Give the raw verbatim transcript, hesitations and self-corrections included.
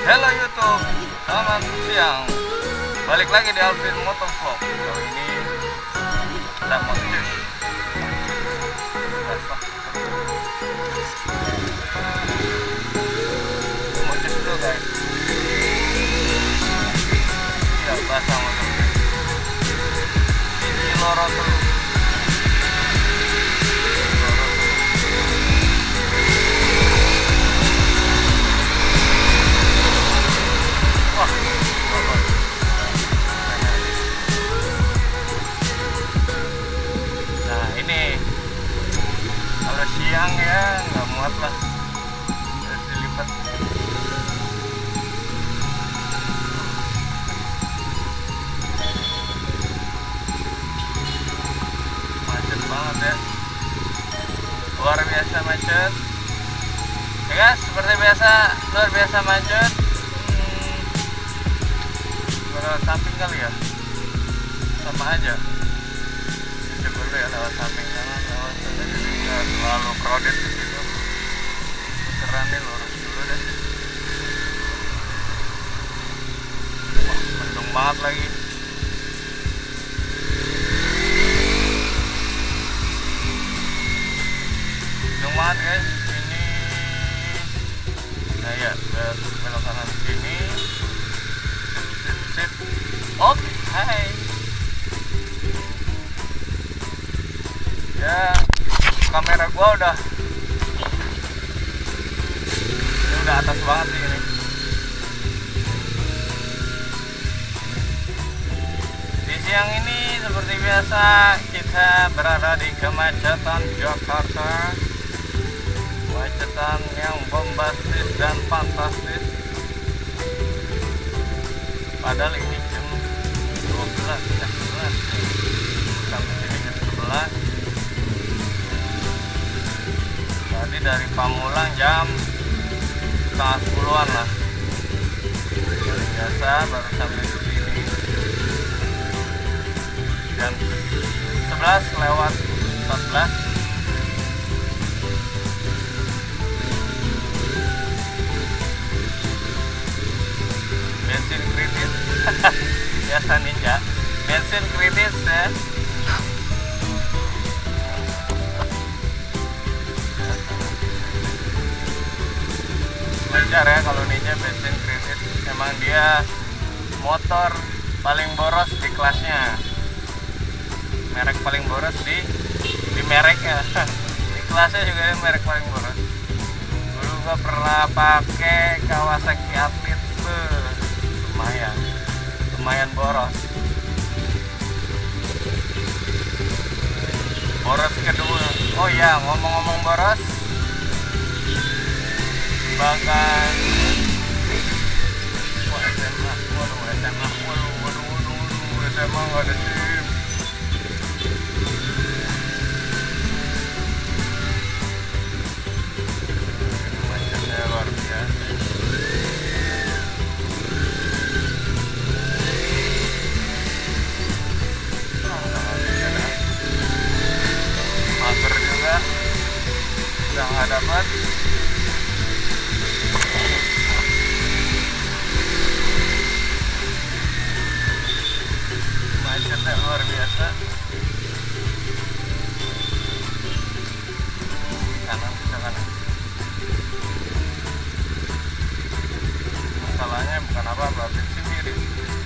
Halo YouTube, selamat siang. Balik lagi di Alvin Motovlog. Kali ini kita mau cek basah. Mau cek dulu guys. Tidak basah motornya. Ini loro dulu. Siang ya nggak muat lah, harus dilipat. Macet banget ya, luar biasa macet ya guys, seperti biasa luar biasa macet. hmm, lewat samping kali ya, sama aja. Coba dulu ya lewat samping sana, lewat sana jadi nggak terlalu crowded di situ. Keren nih, lurus dulu deh. Wah, mendung banget lagi. Mendung banget guys. Ini, nah ya, belok kanan sini. Sip, sip, sip. Oke, hai. Ya, kamera gua udah ini udah atas banget sih ini. Di siang ini seperti biasa kita berada di kemacetan Jakarta. Kemacetan yang bombastis dan fantastis. Padahal ini jam dua belas, jam sebelas. Sampai sini jam sebelas. Tadi dari Pamulang jam setengah sepuluhan lah. Seperti biasa baru sampai di sini jam sebelas lewat empat belas. Bensin kritis. Biasa ninja. Bensin kritis ya. Wajar ya kalau ninja bensin kritis, emang dia motor paling boros di kelasnya, merek paling boros di di mereknya. Di kelasnya juga dia merek paling boros. Dulu gua pernah pakai Kawasaki Athlete, beuh, lumayan lumayan boros. Boros kedua, oh ya ngomong-ngomong boros, bahkan wah S M A, waduh S M A, waduh waduh waduh waduh S M A nggak ada SIM. Macetnya luar biasa. Oh, nggak bisa dah. Mager juga, udah nggak dapat. Macetnya luar biasa. Kanan, bisa kanan. Masalahnya bukan apa-apa, bensin sendiri.